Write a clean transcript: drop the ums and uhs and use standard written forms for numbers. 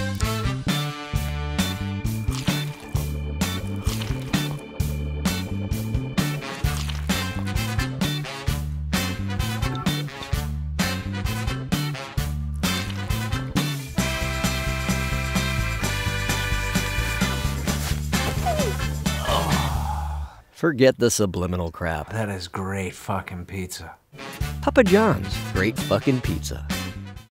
Forget the subliminal crap. That is great fucking pizza. Papa John's, great fucking pizza.